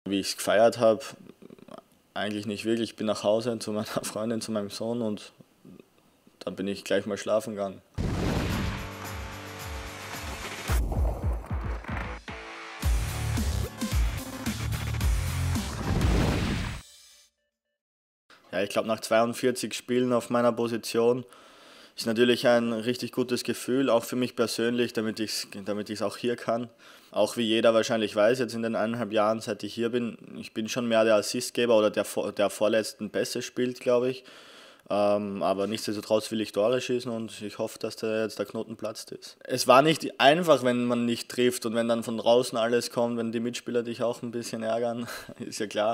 Wie ich es gefeiert habe, eigentlich nicht wirklich. Ich bin nach Hause zu meiner Freundin, zu meinem Sohn und dann bin ich gleich mal schlafen gegangen. Ja, ich glaube, nach 42 Spielen auf meiner Position ist natürlich ein richtig gutes Gefühl, auch für mich persönlich, damit ich's auch hier kann. Auch wie jeder wahrscheinlich weiß, jetzt in den 1,5 Jahren, seit ich hier bin, ich bin schon mehr der Assistgeber oder der vorletzten Pässe spielt, glaube ich. Aber nichtsdestotrotz will ich Tore schießen und ich hoffe, dass da jetzt der Knoten platzt ist. Es war nicht einfach, wenn man nicht trifft und wenn dann von draußen alles kommt, wenn die Mitspieler dich auch ein bisschen ärgern, ist ja klar.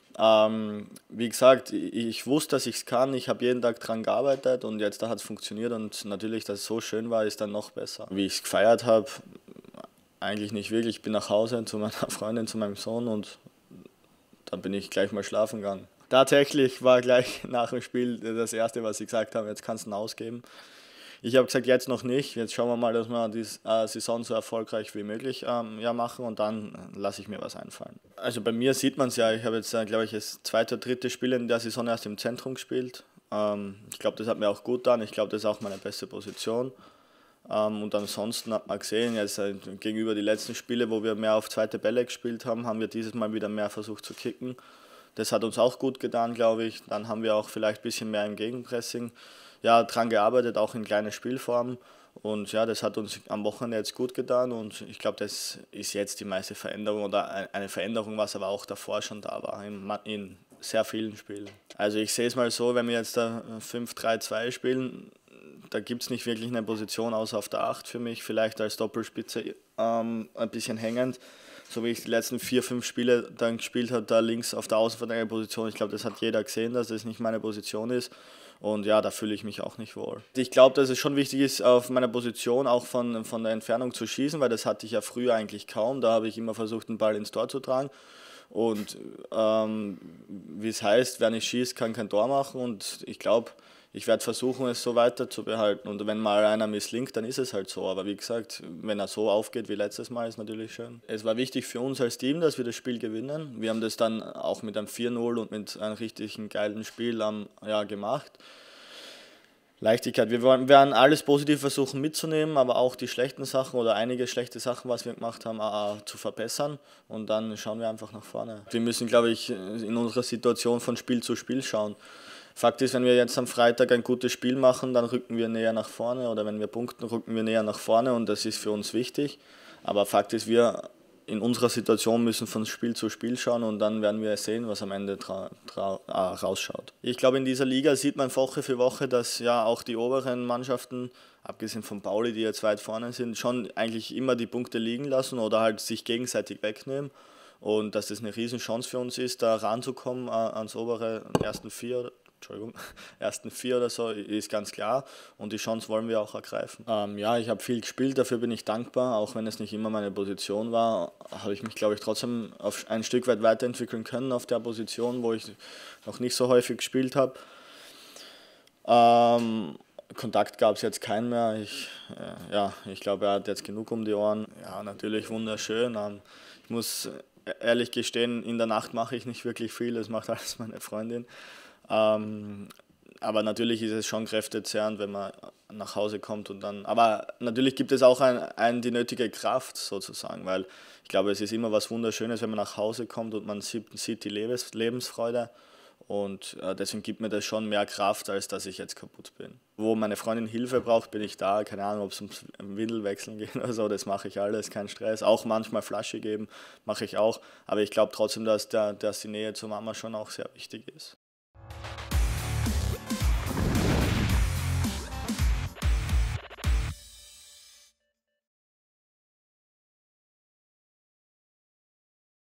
Wie gesagt, ich wusste, dass ich es kann. Ich habe jeden Tag dran gearbeitet und jetzt hat es funktioniert und natürlich, dass es so schön war, ist dann noch besser. Wie ich es gefeiert habe, eigentlich nicht wirklich. Ich bin nach Hause zu meiner Freundin, zu meinem Sohn und dann bin ich gleich mal schlafen gegangen. Tatsächlich war gleich nach dem Spiel das Erste, was sie gesagt haben, jetzt kannst du ihn ausgeben. Ich habe gesagt, jetzt noch nicht. Jetzt schauen wir mal, dass wir die Saison so erfolgreich wie möglich ja, machen und dann lasse ich mir was einfallen. Also bei mir sieht man es ja, ich habe jetzt, glaube ich, das zweite oder dritte Spiel in der Saison erst im Zentrum gespielt. Ich glaube, das hat mir auch gut getan. Ich glaube, das ist auch meine beste Position. Und ansonsten hat man gesehen, jetzt gegenüber die letzten Spiele, wo wir mehr auf zweite Bälle gespielt haben, haben wir dieses Mal wieder mehr versucht zu kicken. Das hat uns auch gut getan, glaube ich. Dann haben wir auch vielleicht ein bisschen mehr im Gegenpressing ja, dran gearbeitet, auch in kleine Spielformen. Und ja, das hat uns am Wochenende jetzt gut getan und ich glaube, das ist jetzt die meiste Veränderung oder eine Veränderung, was aber auch davor schon da war, in sehr vielen Spielen. Also ich sehe es mal so, wenn wir jetzt da 5-3-2 spielen, da gibt es nicht wirklich eine Position außer auf der 8 für mich, vielleicht als Doppelspitze ein bisschen hängend. So wie ich die letzten 4-5 Spiele dann gespielt habe, da links auf der Außenverteidigerposition. Ich glaube, das hat jeder gesehen, dass das nicht meine Position ist. Und ja, da fühle ich mich auch nicht wohl. Ich glaube, dass es schon wichtig ist, auf meiner Position auch von der Entfernung zu schießen, weil das hatte ich ja früher eigentlich kaum. Da habe ich immer versucht, den Ball ins Tor zu tragen. Und wie es heißt, wer nicht schießt, kann kein Tor machen. Und ich glaube, ich werde versuchen, es so weiter zu behalten. Und wenn mal einer misslingt, dann ist es halt so. Aber wie gesagt, wenn er so aufgeht wie letztes Mal, ist natürlich schön. Es war wichtig für uns als Team, dass wir das Spiel gewinnen. Wir haben das dann auch mit einem 4-0 und mit einem richtigen geilen Spiel ja, gemacht. Leichtigkeit. Wir werden alles positiv versuchen mitzunehmen, aber auch die schlechten Sachen oder einige schlechte Sachen, was wir gemacht haben, zu verbessern. Und dann schauen wir einfach nach vorne. Wir müssen, glaube ich, in unserer Situation von Spiel zu Spiel schauen. Fakt ist, wenn wir jetzt am Freitag ein gutes Spiel machen, dann rücken wir näher nach vorne oder wenn wir punkten, rücken wir näher nach vorne und das ist für uns wichtig. Aber Fakt ist, wir in unserer Situation müssen von Spiel zu Spiel schauen und dann werden wir sehen, was am Ende rausschaut. Ich glaube, in dieser Liga sieht man Woche für Woche, dass ja auch die oberen Mannschaften, abgesehen von Pauli, die jetzt weit vorne sind, schon eigentlich immer die Punkte liegen lassen oder halt sich gegenseitig wegnehmen. Und dass das eine Riesenchance für uns ist, da ranzukommen ans obere ersten vier oder so, ist ganz klar und die Chance wollen wir auch ergreifen. Ja, ich habe viel gespielt, dafür bin ich dankbar, auch wenn es nicht immer meine Position war, habe ich mich, glaube ich, trotzdem ein Stück weit weiterentwickeln können auf der Position, wo ich noch nicht so häufig gespielt habe. Kontakt gab es jetzt keinen mehr. Ich glaube, er hat jetzt genug um die Ohren. Ja, natürlich wunderschön. Ich muss ehrlich gestehen, in der Nacht mache ich nicht wirklich viel, das macht alles meine Freundin. Aber natürlich ist es schon kräftezehrend, wenn man nach Hause kommt und dann. Aber natürlich gibt es auch die nötige Kraft sozusagen, weil ich glaube, es ist immer was Wunderschönes, wenn man nach Hause kommt und man sieht die Lebensfreude. Und deswegen gibt mir das schon mehr Kraft, als dass ich jetzt kaputt bin. Wo meine Freundin Hilfe braucht, bin ich da. Keine Ahnung, ob es ums Windelwechseln geht oder so, das mache ich alles, kein Stress. Auch manchmal Flasche geben, mache ich auch. Aber ich glaube trotzdem, dass die Nähe zur Mama schon auch sehr wichtig ist.